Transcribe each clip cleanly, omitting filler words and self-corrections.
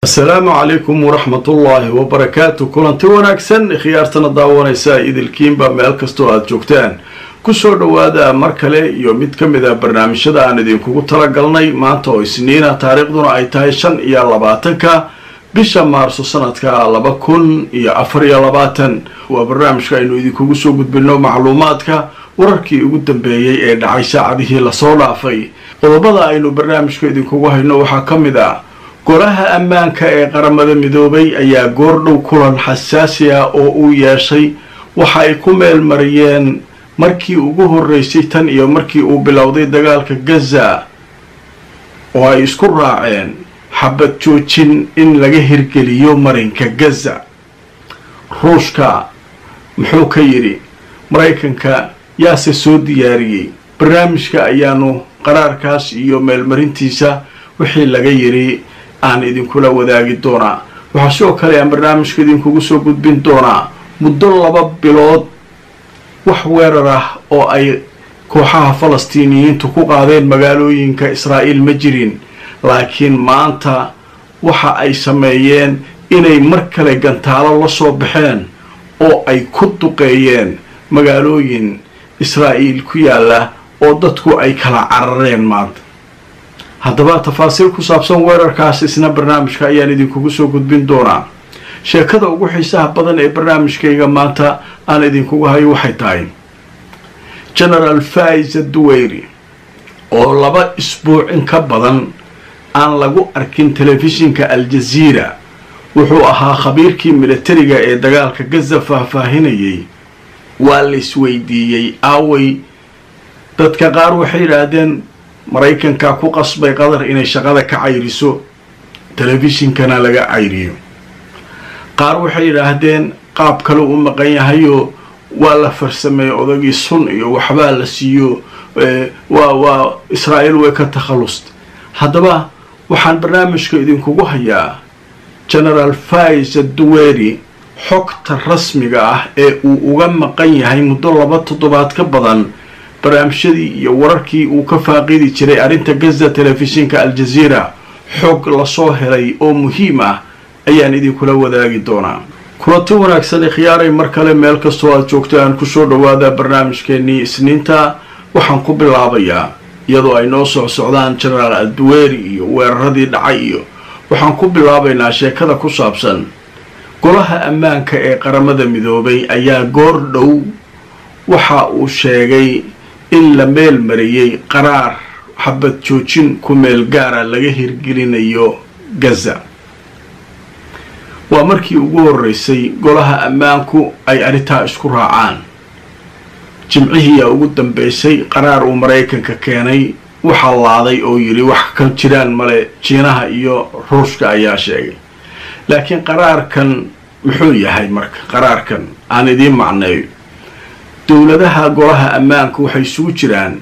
السلام عليكم ورحمة الله وبركاته. كلنتي wanaagsan khiyaartana daawanaysa idilkiinba meel kasto aad joogtaan ku soo dhawaada mar kale iyo mid kamid ah barnaamijyada aan idinkugu tala galnay maanta oo isniina taariikhduna ay tahay 25 bisha Maarso sanadka 2024 waa barnaamijka aynu idinkugu soo gudbino macluumaadka wararkii ugu dambeeyay ee dhacay saacadihii la soo dhaafay. qodobada aynu barnaamijka idinkugu hayno waxa kamid ah golaha ammaanka ee qaramada midoobay ayaa goordhow kulan xasaasi ah oo uu yeeshay waxa ay ku meel mariyeen markii ugu horeysay tan iyo markii uu bilowday dagaalka Gaza oo ay isku raaceen xabad joojin in laga hirgeliyo marinka Gaza. ruushka muxuu ka yiri Mareykanka yaase soo diyaariyay barnaamijka ayaanu qaraarkaas iyo meel marintiisa wixii laga yiri aan idinkula wadaagi doonaa. waxa soo kale aan barnaamijka idinkugu soo gudbin doonaa muddo 2 bilood wax weerar ah oo ay kooxaha Falastiiniyiintu ku qaadeen magaalooyinka Israa'iil ma jirin, laakiin maanta waxa ay sameeyeen inay mar kale gantaalo la soo baxeen oo ay ku duqeeyeen magaalooyin Israa'iil ku yaala oo dadku ay kala carareen maanta. haddaba tafaasiil ku saabsan weerarkaas isna barnaamijka ayaan idinkugu soo gudbin doonaa. sheekada ugu xiisaha badan ee barnaamijkayga maanta aan idinkugu hayo waxay tahay General Faiz Duwayri oo 2 isbuuc in ka badan aan lagu arkin telefishinka Al Jazeera wuxuu ahaa khabiirkii militariga ee dagaalka Gaza faahfaahinayay. waa la isweydiiyay aaway dadka qaar waxay yiraahdeen Mareykanka ku qasbay Qatar inay shaqada ka cayriso telefishinkana laga cayriyo. qaar waxay yiraahdeen qaab kale uu maqan yahay oo waa la farsamay odagii sun iyo waxba la siiyo waa Israa'iil way ka takhalust. haddaba waxaan barnaamijka idinkugu hayaa General Faiz Duwayri xogta rasmiga ah ee uu uga maqan yahay muddo 2 toddobaad ka badan barnaamijyadii iyo wararkii uu ka faaqidi jiray arinta Gaza telefishinka Al Jazeera. xog la soo helay oo muhiim ah ayaan idinkula wadaagi doonaa. kulanti wanaagsan khiyaaray mar kale meel kastoo aad joogtaan ku soo dhawaada barnaamijkeennii isniinta. waxaan ku bilaabayaa iyadoo ay noo soo socdaan General Duwayri iyo weeraradii dhacay iyo waxaan ku bilaabaynaa sheekada ku saabsan golaha ammaanka ee qaramada midoobay ayaa goordhow waxa uu sheegay in la meel mariyay qaraar xabad joojin ku meel gaara laga hirgelinayo Gaza. waa markii ugu horeysay golaha ammaanku ay arintaa isku raacaan. jimcihii ugu dambeysay qaraar uu Mareykanka keenay waxa laaday oo yiri wax ka jiraan male Shiinaha iyo Ruushka ayaa sheegay. laakiin qaraarkan muxuu yahay marka? qaraarkan aan idin macneeyo. dowladaha golaha ammaanka waxay isugu jiraan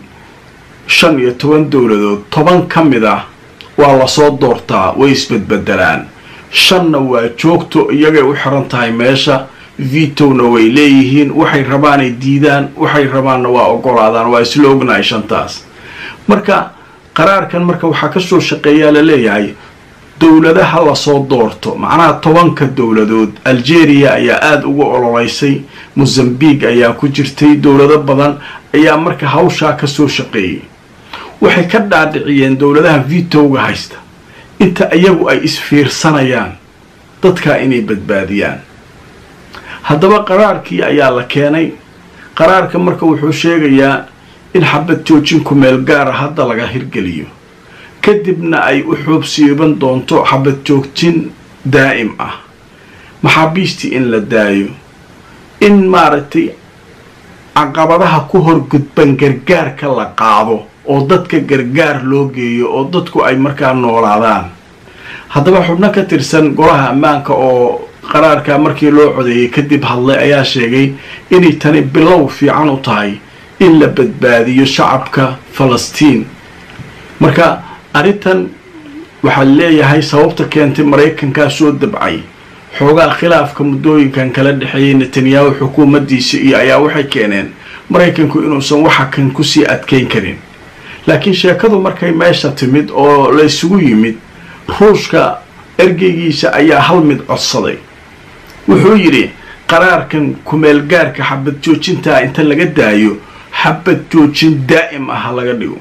15 dowladood. 10 kamid ah waa la soo doortaa way isbedbedelaan. 5 waa joogto iyagay u xiran tahay meesha. veto-na way leeyihiin, waxay rabaan ay diidaan, waxay rabaanna waa ogolaadaan. waa isla ognahay 5taas. marka qaraarkan marka waxa ka soo shaqeeyaa la leeyahay dowladaha la soo doorto, macnaha 10 dowladood. Algeria ayaa aad ugu ololeysay, Mozambique ayaa ku jirtay, dowlado badan ayaa marka hawsha ka soo shaqeeyay. waxay ka dhaadhiciyeen dowladaha veto-ga haysta inta ayagu ay isfiirsanayaan dadka inay badbaadiyaan. haddaba qaraarkii ayaa la keenay. qaraarka marka wuxuu sheegayaa in xabad joojin ku meel gaar ah hadda laga hirgeliyo, kadibna ay u xoobsiiban doonto xabad joojin daa'im ah. maxaabiistii in la daayo, in maaragtay caqabadaha ku horgudban gargaarka la qaado oo dadka gargaar loo geeyo oo dadku ay markaa noolaadaan. haddaba xubno ka tirsan golaha ammaanka oo qaraarka markii loo codeeyay kadib hadlay ayaa sheegay inay tani bilow fiican u tahay in la badbaadiyo shacabka Falastiin. marka arintan waxaa leeyahay sababta keentay Mareykanka soo dabcay xoogaa khilaafka muddooyinkan kala dhaxeeyay Netanyahu xukuumaddiisa iyo ayaa waxay keeneen Mareykanku inuusan waxa kan ku sii adkeyn karin. laakiin sheekadu markay meesha timid oo la isugu yimid Ruushka ergeygiisa ayaa hal mid codsaday wuxuu yidhi qaraarkan kumeel gaarka xabad joojinta inta laga daayo xabad joojin daa'im ah laga dhigo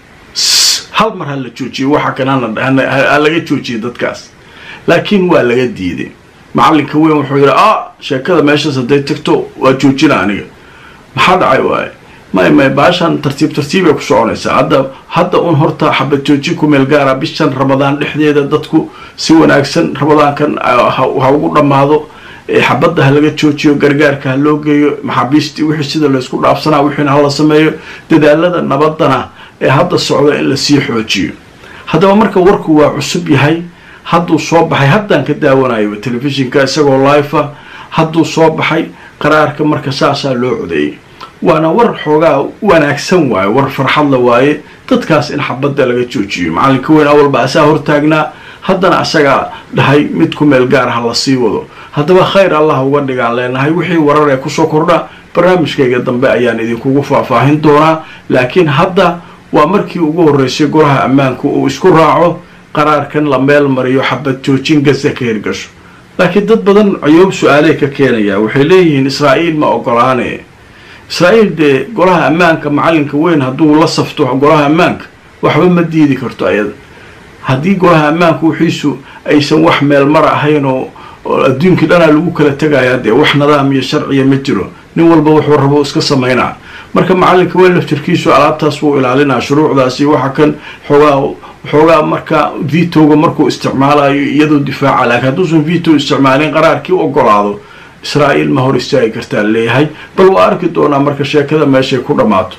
hal mar la joojiyo waxa kana laga joojiyo dadkaas laakiin waa laga diiday macalinka weyn wuxuu yidhi sheekada meeshaas hadday tagto waa joojina aniga maxaa dhacay waaye may baashan tartiib ay ku soconaysaa hadda un horta xabad joojin kumeel gaara bishan ramadaan dhexdeeda dadku si wanaagsan ramadaankan ha ugu dhammaado xabadda ha laga joojiyo gargaarka ha loo geeyo maxaabiistii wixii sida laysku dhaafsanaa wixiina hala sameeyo dadaalada nabadana ee hadda socda in la sii xoojiyo haddaba marka warku waa cusub yahay hadduu soo baxay haddaan ka daawanayo telefishinka isagoo live hadduu soo baxay qaraarka marka saasaa loo codeeyey waana war xoogaa wanaagsan waaye war farxad la waaye dadkaas in xabadda laga joojiyo macalinka weyn awalba asaa hortaagnaa haddana asagaa dhahay mid ku meel gaar ha la sii wado haddaba khayr allah uga dhigaan leenahay wixii warar ee kusoo kordha barnaamijkayga dambe ayaan idinkugu faahfaahin doonaa laakiin hadda waa markii ugu horreysay golaha ammaanku uu isku raaco qaraarkan la meel mariyo xabad joojin Gaza ka hirgasho laakiin dad badan cuyub su'aalay ka keenaya waxay leeyihiin Israa'iil ma ogolaanay Israa'iil de golaha ammaanka macalinka weyn hadduu la safto golaha ammaanka waxba ma diidi karto ayada haddii golaha ammaanku wixiisu aysan wax meel mar ahayn oo adduunka dhan lagu kala tagayaa de wax nidaam iyo sharciye ma jiro nin walba wuxuu rabo iska sameynaa marka macalinka weyn laftirkiisu alaabtaas wuu ilaalinaa shuruucdaasi waxa kan xoogaa marka vetoga markuu isticmaalayo iyadoo difaaca laakiin hadduusan veto isticmaalin qaraarkii ogolaado Israa'iil ma hor istaagi kartaa leeyahay bal waa arki doonaa marka sheekada meeshay ku dhamaato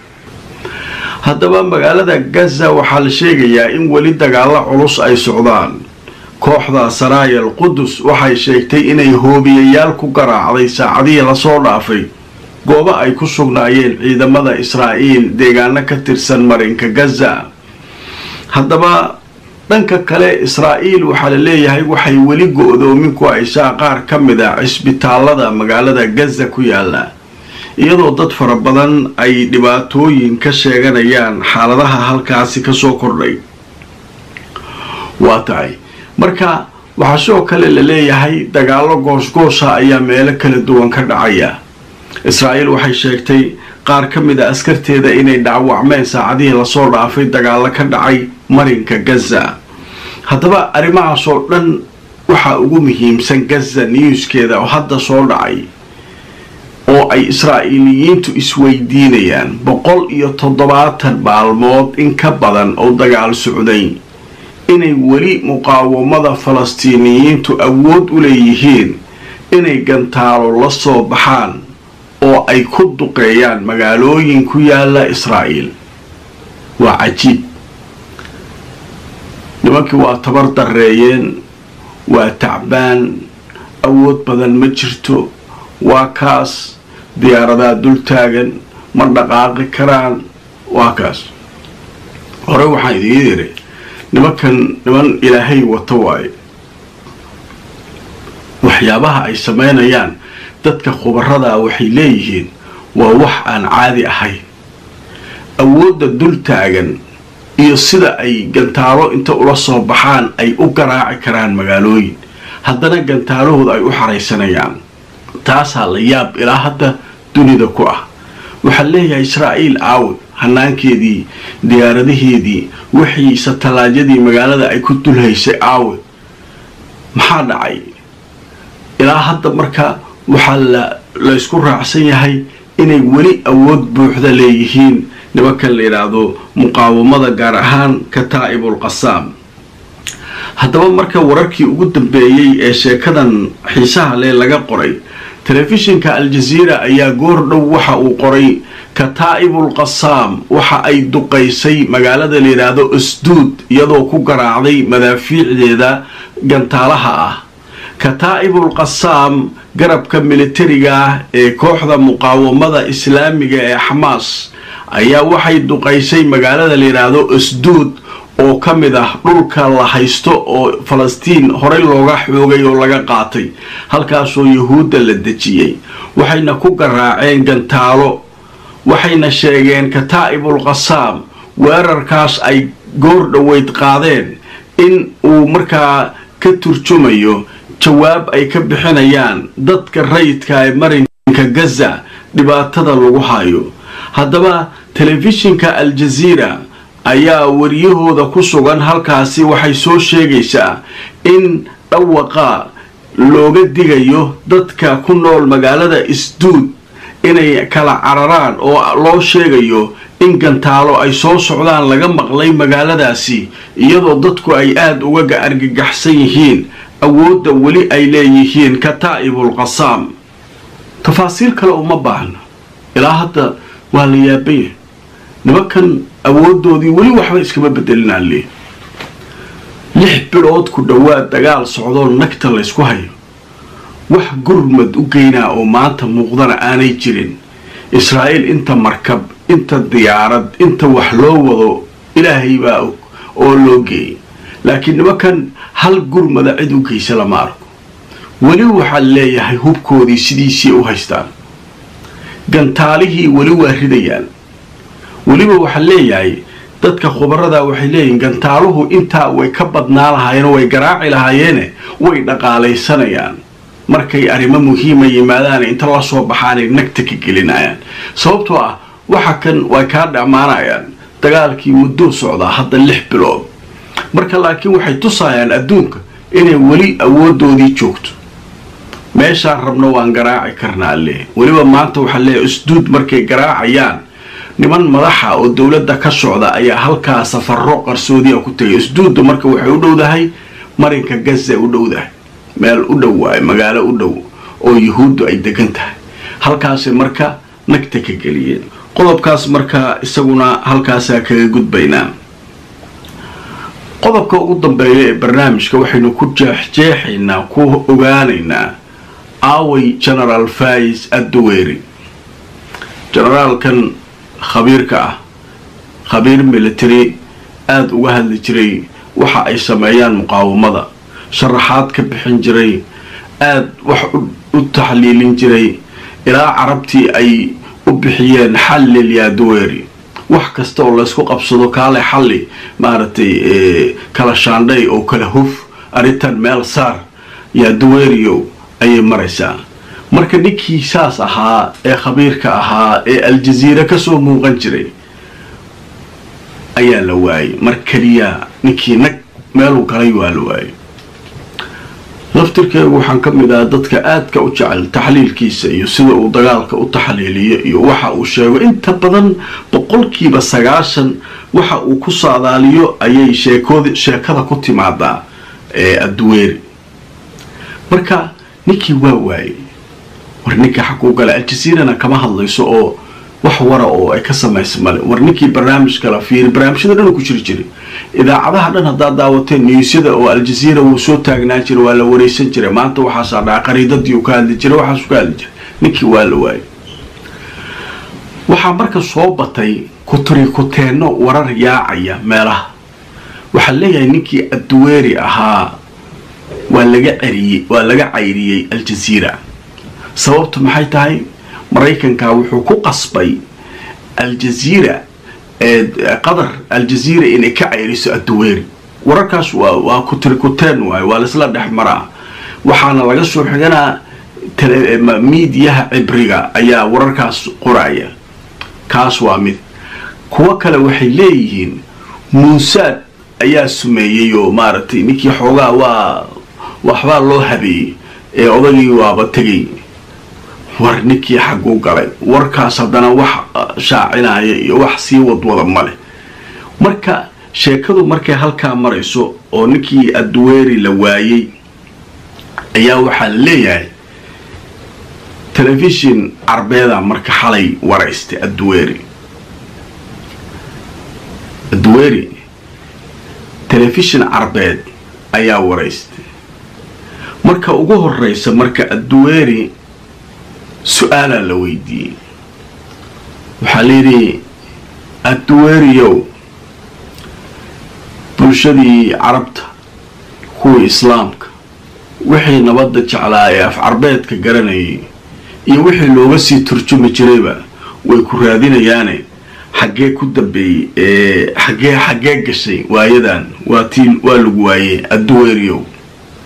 haddaba magaalada Gaza waxaa la sheegayaa in weli dagaalo culus ay socdaan kooxda Saraaya al-Qudus waxay sheegtay inay hoobiyayaal ku garaacday saacadihii la soo dhaafay goobo ay ku sugnaayeen ciidamada Israa'iil deegaano ka tirsan marinka Gaza haddaba dhanka kale Israa'iil waxaa la leeyahay waxay weli go'doomin ku haysaa qaar ka mid ah cisbitaalada magaalada Gaza ku yaala iyadoo dad fara badan ay dhibaatooyin ka sheeganayaan xaaladaha halkaasi ka soo kordhay waa tahay marka waxaa sidoo kale la leeyahay dagaalo goosgoosha ayaa meelo kala duwan ka dhacaya Israa'iil waxay sheegtay qaar ka mid ah askarteeda inay dhaawacmeen saacadihii la soo dhaafay dagaalo ka dhacay marinka Gaza haddaba arrimahaas oo dhan waxa ugu muhiimsan Gaza newskeeda oo hadda soo dhacay oo ay Israa'iiliyiintu isweydiinayaan 170 maalmood in ka badan oo dagaal socday inay weli muqaawamada Falastiiniyiintu awood u leeyihiin inay gantaalo la soo baxaan oo ay ku duqeeyaan magaalooyin ku yaala Israa'iil waa cajiib nimankii waa tabar dareeyeen waa tacbaan awood badan ma jirto waa kaas diyaaradaha dul taagan ma dhaqaaqi karaan waa kaas hore waxaan idiin yiri niman ilaahay wata waaye waxyaabaha ay sameynayaan dadka khubarada waxay leeyihiin waa wax aan caadi ahayn awoodda dul taagan iyo sida ay gantaalo inta ula soo baxaan ay u garaaci karaan magaalooyin haddana gantaalahooda ay u xaraysanayaan taasaa la yaab ilaa hadda dunida ku ah waxaa leeyahay Israa'iil aawd hanaankeedii diyaaradaheedii wixii satalaajyadii magaalada ay ku dulhaysay aawd maxaa dhacay ilaa hadda marka waxaa la isku raacsan yahay inay weli awood buuxda leeyihiin nimanka la yiraahdo muqaawamada gaar ahaan Kataa'ibul Qassam haddaba marka wararkii ugu dambeeyay ee sheekadan xiisaha leh laga qoray telefishinka Al Jazeera ayaa goor dhow waxa uu qoray Kataa'ibul Qassam waxa ay duqeysay magaalada la yiraahdo Asduud iyadoo ku garaacday madaafiicdeeda gantaalaha ah Kataa'ibul Qassam garabka militariga ee kooxda muqaawamada islaamiga ee Hamas ayaa waxay duqeysay magaalada la yiraahdo Asduud oo ka mid ah dhulka la haysto oo Falastiin hore looga xoogay oo laga qaatay halkaas oo Yahuudda la dejiyay waxayna ku garaaceen gantaalo waxayna sheegeen Kataa'ibul Qassam weerarkaas ay goor dhaweyd qaadeen in uu markaa كترجميو جواب أي كبحنيان ضدك الريت كاي مرن كجزة دباتة لوحايو هذا تلفزيون كالجزيرة أيا وريه ذا كسوغان هالكاسي وحيسو شيغيسا إن أوقا لوغا ديغيو ضدك كنول مقالة إسدود إني كلا عرران أو لو شيغيو إن كنتالو أي سو سعودان لغا مقلي مقالة داسي إيادو ضدكو أي آد وغا أرقق حسيهين أود ولي أي ليهين كتائب القصام تفاصيل كلا أمباهنا إلى هذا واليابيه نمكن أودو دي ولي وحبا إسكما بدلنا ليه لح بلود كدوات دقال صعودون نكتل إسكوهاي وح قرمد وقينا أو ماتا مغضنا آني جرين إسرائيل انت مركب انت الديارد انت وحلووضو إلهي باوك أولوغي لكن نمكن هل قرمد عدو كيسا لماركو ولي وحال ليهي هبكو دي سيديسي أوهيستان قنطاليه ولي وارديان waliba waxa leeyahay dadka khubarada waxay leeyeen gantaaluhu inta way ka badnaa lahaayeen way garaaci lahaayeen way dhaqaalaysanayaan markay arimo muhiim ah yimaadaan inta la soo baxaan nagta ka gelinayaan sababtoo ah waxa kan way ka dhamaanayaan dagaalkii muddo socda hadda 6 bilood marka laakiin waxay tusayaan adduunka inay wali awoodoodii joogto meesha rabno waan garaaci karnaa waliba maanta waxa leeyahay isduud markay garaacayaan niman madaxa oo dawladda ka socda ayaa halka safarro qarsoodiya ku tagay isduud marka waxay u dhowdahay marinka Gaza u dhowdahay meel u dhow waay magaalo u dhow oo yahuud ay degan tahay halkaas marka nagta ka galiyeen qodobkaas marka isaguna halkaas ka gudbaynaa qodobka ugu dambeeya ee barnaamijka waxaynu ku jeexjeexaynaa ku ogaanaynaa aaway General Faiz Ad-Duwayri generalkan خبيرك خبير ميليتري آد وهل جري وحا أي سمايان مقاومة شرحات كبحن جري آد وحا التحليل جري إلى عربتي أي أبحيان حلل يا دويري وحكستو الله اسكو قبصدو كالي حلي مارتي كالا شاندي أو كالا هوف أريتان ميل سار يا دويريو أي مرسا marka ninkii saas ahaa ee khabiirka ahaa ee aljazeera ka soo muuqan jiray ayaa la waayay markaliya ninkii nag meel uu galay waa la waayay laftirkeedu waxaan ka mid ah dadka aadka u jecel taxliilkiisa iyo sida uu dagaalka u taxliiliyo iyo waxa uu sheego inta badan 90% waxa uu ku saadaaliyo ayay sheekada ku timaadaa ee Ad-Duwayri marka ninkii waa waayay warninka xaqooga aljazeera kama hadlayso oo wax wara oo ay ka samaysmale warninkii barnaamij kala fiir barnaamijyada dhan ku jiri idaacadaha dhan hada daawateen newsyada oo aljazeera uu soo taagnaa jiray waa la wareysan jiray maanta waxa saadhaa qariidadii uu ka hadli jiray waxa soo ka hadli jiray ninkii waa la waayay waxa marka soo batay ku teeno warar yaacaya meelaha waxa leeyahay ninkii Ad-Duwayri ahaa waa laga cayriyay aljazeera sababtu maxay tahay mareykanka wuxuu ku qasbay aljazeera qadar aljazeera inay ka cayriso Ad-Duwayri wararkaas waa ku teen waa la isla dhaxmaraa waxaana laga soo xiganaa miidiyaha cibriga ayaa wararkaas qoraya kaas waa mid kuwa kale waxay leeyihiin Mossad ayaa sumeeyay oo maartay ninkii xoogaa waxba loo habeeyay ee odagii waaba tagay warninkii xaquu galay warkaas hadana wax shaacinaya iyo wax sii wadwada male marka sheekadu markay halka marayso oo ninkii Ad-Duwayri la waayay ayaa waxa leeyahay telefishin arbeeda marka xalay waraystay Ad-Duwayri telefishin arbeed ayaa waraystay marka ugu horeysa marka Ad-Duwayri سؤالا لويدي وحاليري Ad-Duwayri برشدي عربت هو إسلامك وحي نبضة جعلايا في عربيتك قراني يوحي لو بسي ترجمة جريبا ويكورادين يعني حقيا كدبي حقيا قشي وايدان واتين والقواي Ad-Duwayri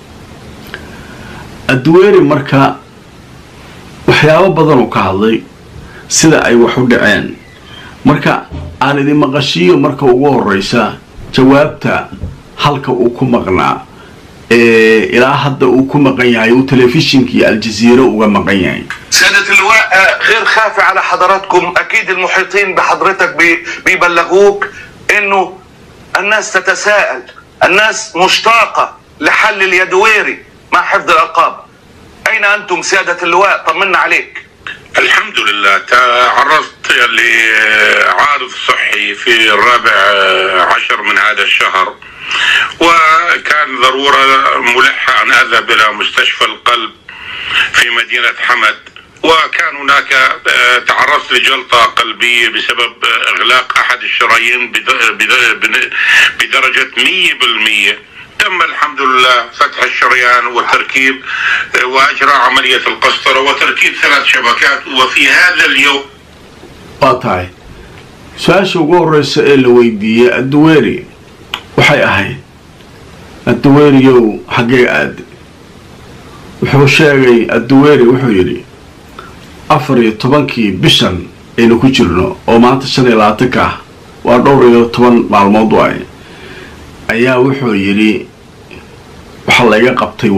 الدويري مركا وحياة بدن وكهضي سيدا أي وحود عين مركا أنا دي مغشي ومركا وغور رئيسا جوابتا halka uu ku maqnaa ilaa hadda uu ku maqan yahay oo telefishinkii الجزيرة uga maqan yahay. سيادة اللواء غير خافي على حضراتكم، أكيد المحيطين بحضرتك بيبلغوك إنه الناس تتساءل، الناس مشتاقة لحل اليدويري مع حفظ الألقاب. أين أنتم سيادة اللواء؟ طمنا عليك. الحمد لله تعرضت لعارض صحي في 14 من هذا الشهر، وكان ضرورة ملحة أن أذهب إلى مستشفى القلب في مدينة حمد، وكان هناك تعرضت لجلطة قلبية بسبب إغلاق أحد الشرايين بدرجة 100%. تم الحمد لله فتح الشريان وتركيب وأجرى عملية القسطرة وتركيب 3 شبكات، وفي هذا اليوم قاطعي سؤال شو السائل ويدي الدويري وحي أهي الدويري يو حقي عاد وحو شاقي الدويري وحو يري أفري طبانكي بشن إنو كجرنو وما تشني لاتكا وأدوري طبان مع الموضوع أيا وحو يري وحا لغا قبطي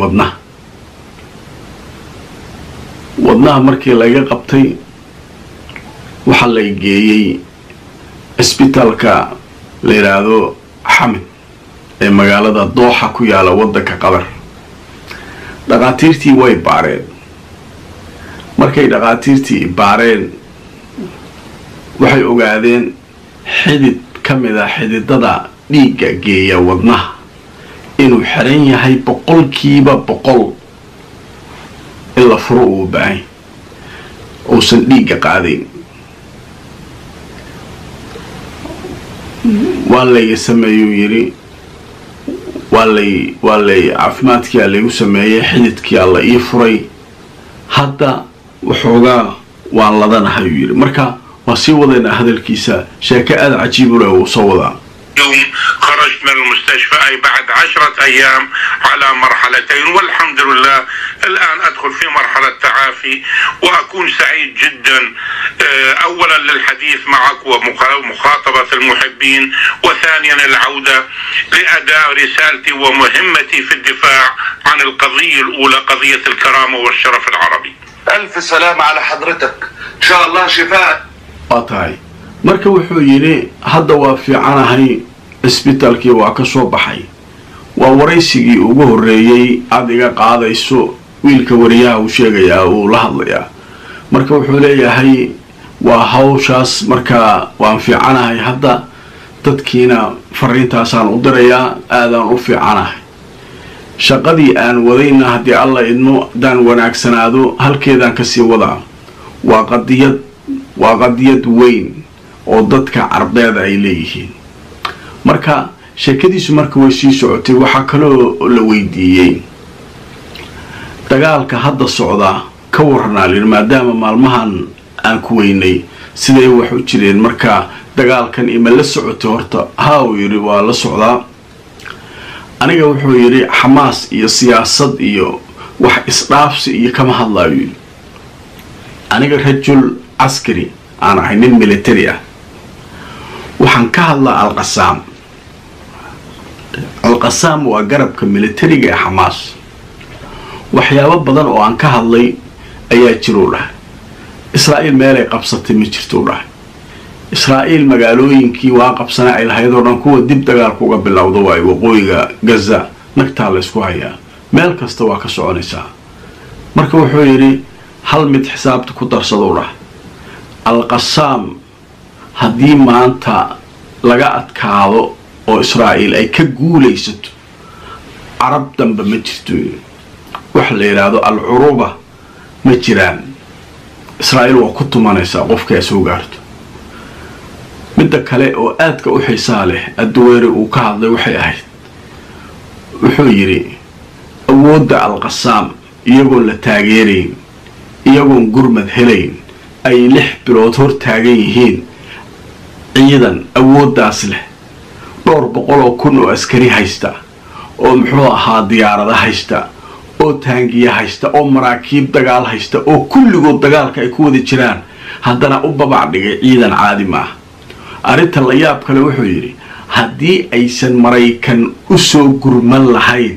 wadnaha markii laga qabtay waxa la geeyay isbitaalka la yiraahdo Xamid ee magaalada Dooxa ku yaala wadanka Qatar. dhaqaatiirtii way baareen, markay dhaqaatiirtii baareen waxay ogaadeen xidid kamida xididada dhiigga geeya wadnaha inuu xiran yahay 100% إلا فروق باي أو صنديق قاعدين ولا يسميو يري ولا عفماتك اللي يسميه حدتك الله يفري حتى وحوغا وان لدانا هيري مركا وسيوضينا هذا الكيسة شاكاء عجيب له وصوضا. يوم خرجت من المستشفى أي بعد 10 أيام على مرحلتين، والحمد لله الآن أدخل في مرحلة تعافي، وأكون سعيد جدا أولا للحديث معك ومخاطبة المحبين، وثانيا العودة لأداء رسالتي ومهمتي في الدفاع عن القضية الأولى، قضية الكرامة والشرف العربي. ألف سلامة على حضرتك، إن شاء الله شفاء. قاطعي marka wuxuu yiri hadda waa fiicanahay isbitaalkii waa ka soo baxay waa waraysigii ugu horeeyay adiga qaadayso wiilka wariyaha uu sheegaya oo la hadlaya marka wuxuu leeyahay waa hawshaas marka waan fiicanahay hadda dadkiina fariintaasaan u dirayaa aadaan u fiicanahay shaqadii aan wadayna hadii alla idmo daan wanaagsanaado halkeedan ka sii wadaa waa qadiyad weyn oo dadka carbeeda ay leeyihiin marka sheekadiisu marka way sii socotay waxa kale oo la weydiiyay dagaalka hadda socda ka warnaalin maadaama maalmahan aan ku weynay sidee wax u jireen marka dagaalkan ima la socoto horta haa yiri waa la socdaa aniga wuxuu yiri Xamaas iyo siyaasad iyo wax isdhaafsi iyo kama hadlaayo aniga rajul askari ana haynin military ah waxaan ka hadlaa al-Qassam waa garabka militariga ee Xamaas waxyaabo badan oo aan ka hadlay ayaa jiro dhahay Israa'iil meel ay qabsatay ma jirto dhahay Israa'iil magaalooyinkii waa qabsanay ay lahayd oo dhan kuwa dib dagaalka uga bilowdo way waqooyiga Gaza nagtaa la isku hayaa meel kasta waa ka soconaysaa marka wuxuu yiri hal mid xisaabta ku darsado dhahay al-Qassam haddii maanta laga adkaado oo Israa'iil ay ka guulaysato carab danba ma jirto wax la yiraahdo al-Uruba ma jiraan Israa'iil waa ku tumanaysaa qofka ay soo gaarto midda kale oo aadka u xiisaa leh adduweeri uu ka hadlay waxay ahayd wuxuu yiri awoodda al-Qassam iyagoon la taageerayn iyagoon gurmad helayn ay 6 bilood hor taagan yihiin ciidan awooddaas leh 200,000 oo askari haysta oo muxuu ahaa diyaarada haysta oo taangiya haysta oo maraakiib dagaal haysta oo kulligood dagaalka ay ku wada jiraan haddana u babac dhigay ciidan caadi maaha arrinta la yaab kale wuxuu yidhi haddii aysan maraykan u soo gurman lahayn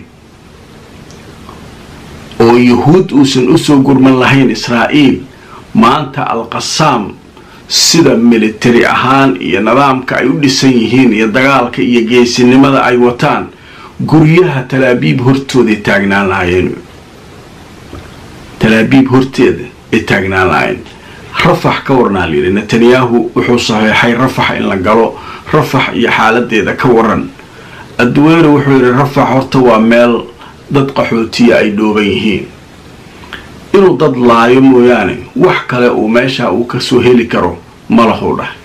oo yuhuud uusan u soo gurman lahayn israa'iil maanta alqasaam sida military ahaan iyo nidaamka ay u dhisan yihiin iyo dagaalka iyo geesinimada ay wataan guryaha talaabiib hortooda taagnaan lahaayeen talaabiib horteeda ay taagnaan lahaayeen rafax ka warnaa la yidhi netanyahu wuxuu saxeexay rafax in la galo rafax iyo xaaladeeda ka waran adduweyne wuxuu yidhi rafax horta waa meel dad qaxootiya ay dhooban yihiin inuu dad laayo mooyaane wax kale uu meesha uu ka soo heli karo ma lahu dhahay